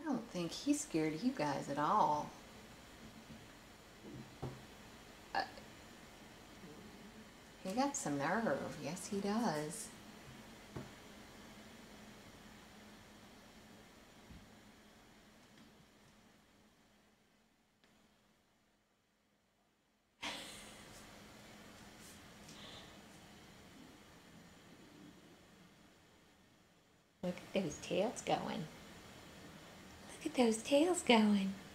don't think he's scared of you guys at all. He got some nerve. Yes, he does. Look at those tails going. Look at those tails going.